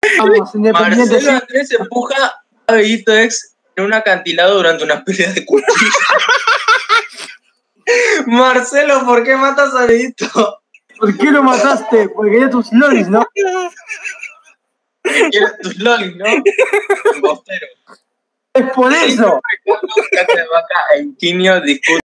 Vamos, Independiente. Marcelo Andrés empuja a Benito Ex en un acantilado durante una pelea de cuchillo. Marcelo, ¿por qué matas a Benito? ¿Por qué lo mataste? Porque quería tus lolis, ¿no? Quieres tus lolis, ¿no? Embostero. Es por eso. Caca de Vaca e Inquinio discuten